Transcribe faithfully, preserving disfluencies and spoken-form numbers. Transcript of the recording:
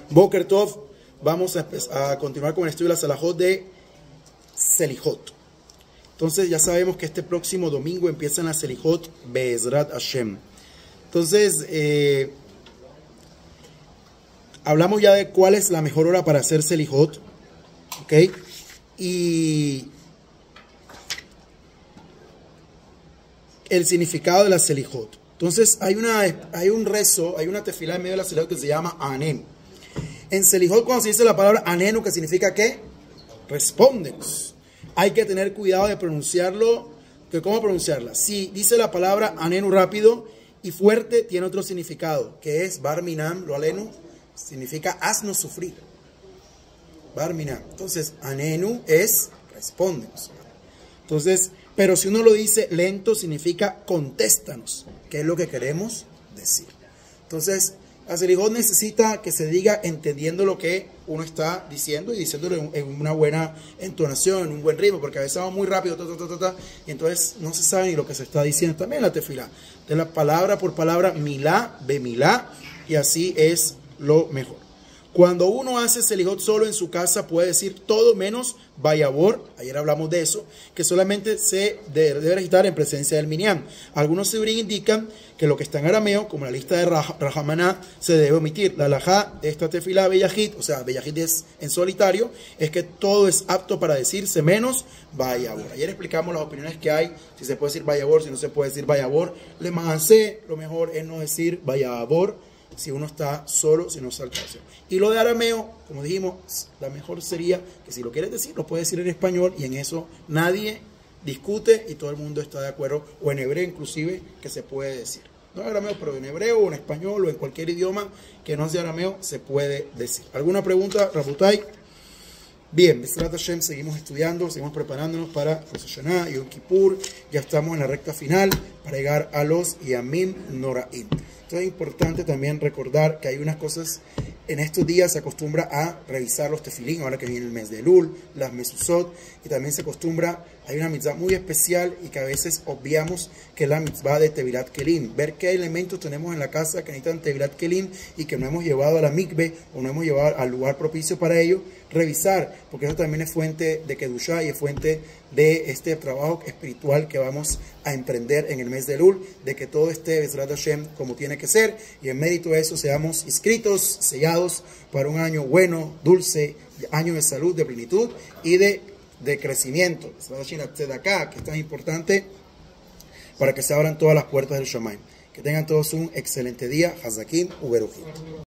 Boker Tov, vamos a, a continuar con el estudio de la Salahot de Selijot. Entonces ya sabemos que este próximo domingo empiezan las Selijot Be'ezrat Hashem. Entonces, eh, hablamos ya de cuál es la mejor hora para hacer Selijot, ¿ok? Y el significado de la Selijot. Entonces hay, una, hay un rezo, hay una tefilá en medio de la Selijot que se llama Anenu. En Selijot, cuando se dice la palabra Anenu, que significa ¿qué? Respóndenos. Hay que tener cuidado de pronunciarlo. Que ¿Cómo pronunciarla? Si dice la palabra Anenu rápido y fuerte, tiene otro significado, que es Bar Minam, lo alenu, significa haznos sufrir. Bar Minam. Entonces, Anenu es respóndenos. Entonces, pero si uno lo dice lento, significa contéstanos, que es lo que queremos decir. Entonces, la Selijot necesita que se diga entendiendo lo que uno está diciendo y diciéndolo en, en una buena entonación, en un buen ritmo, porque a veces vamos muy rápido, ta, ta, ta, ta, ta, y entonces no se sabe ni lo que se está diciendo. También la tefilá, de la palabra por palabra, milá, bemilá, y así es lo mejor. Cuando uno hace Selijot solo en su casa, puede decir todo menos Vayabor, ayer hablamos de eso, que solamente se debe recitar en presencia del Minyan. Algunos seudín indican que lo que está en arameo, como la lista de Rahamaná, se debe omitir. La halajá de esta tefilá Beyahid, o sea, Beyahid es en solitario, es que todo es apto para decirse menos Vayabor. Ayer explicamos las opiniones que hay, si se puede decir Vayabor, si no se puede decir Vayabor. Le mancé, lo mejor es no decir Vayabor si uno está solo, si no salta. Y lo de arameo, como dijimos, la mejor sería que si lo quieres decir, lo puedes decir en español y en eso nadie discute y todo el mundo está de acuerdo, o en hebreo inclusive, que se puede decir. No en arameo, pero en hebreo o en español o en cualquier idioma que no sea arameo, se puede decir. ¿Alguna pregunta, Rabutai? Bien, B'ezrat Hashem, seguimos estudiando, seguimos preparándonos para Rosh Hashanah, Yom Kippur, ya estamos en la recta final para llegar a los Yamim Noraim. Entonces es importante también recordar que hay unas cosas, en estos días se acostumbra a revisar los tefilín, ahora que viene el mes de Elul, las mesuzot, y también se acostumbra, hay una mitzvah muy especial y que a veces obviamos, que es la mitzvah de Tevilat Kelim, ver qué elementos tenemos en la casa que necesitan Tevilat Kelim y que no hemos llevado a la mikve o no hemos llevado al lugar propicio para ello, revisar, porque eso también es fuente de Kedushá y es fuente de este trabajo espiritual que vamos a emprender en el mes de Elul, de que todo esté B'ezrat Hashem como tiene que ser, y en mérito de eso seamos inscritos, sellados para un año bueno, dulce, año de salud, de plenitud y de, de crecimiento. De acá, que es tan importante para que se abran todas las puertas del Shamayim. Que tengan todos un excelente día. Hazakim Uberuchim.